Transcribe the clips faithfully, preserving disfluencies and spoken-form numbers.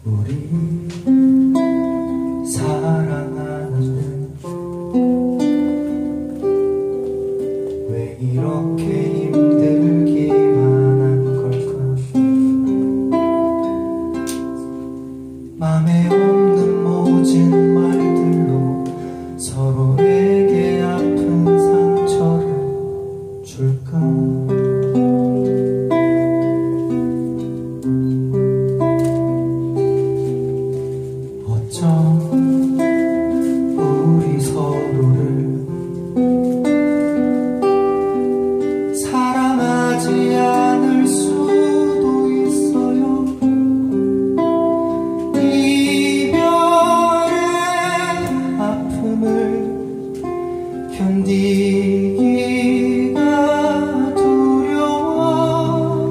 우리 사랑하는데 왜 이렇게 힘들기만 한 걸까? 맘에 없는 모진 말들로 서로에게 아픈 상처를 줄까? 어쩜 우리 서로를 사랑하지 않을 수도 있어요. 이별의 아픔을 견디기가 두려워.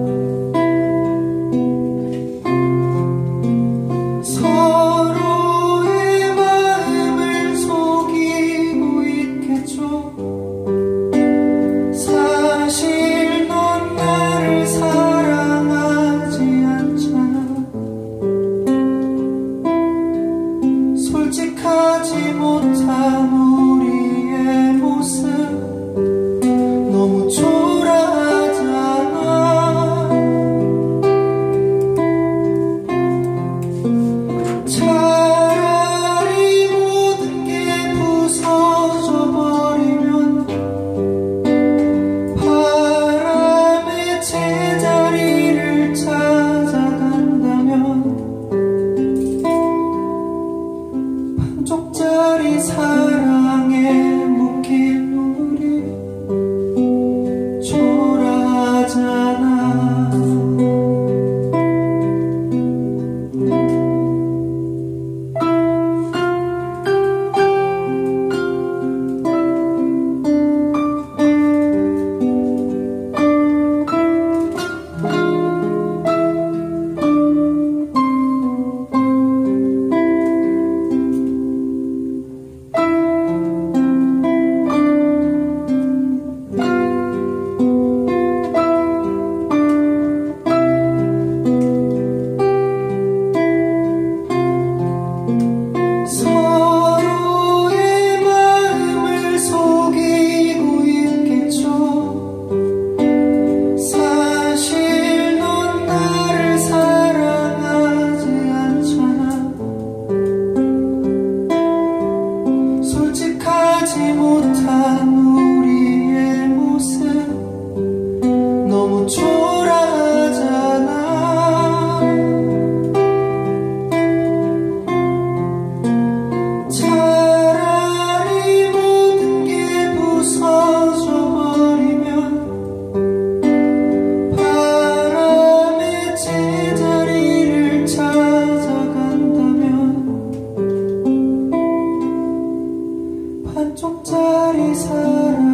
서로의 마음을 속이고 있겠죠. 사실 넌 나를 사랑하지 않잖아. 솔직하지 못한 우리의 모습 너무 초라하잖아. 차라리 모든 게 부서져 버리면 바람의 제자리를 찾아간다면 반쪽짜리 사랑에 묶인 우리 초라하잖아. 서로의 마음을 속이고 있겠죠. 사실 넌 나를 사랑하지 않잖아. 솔직하지 못한 우리의 모습 너무 초라하잖아. 차라리 모든 게 부서져 버리면 바람의 제자리를 찾아간다면 반쪽짜리 사랑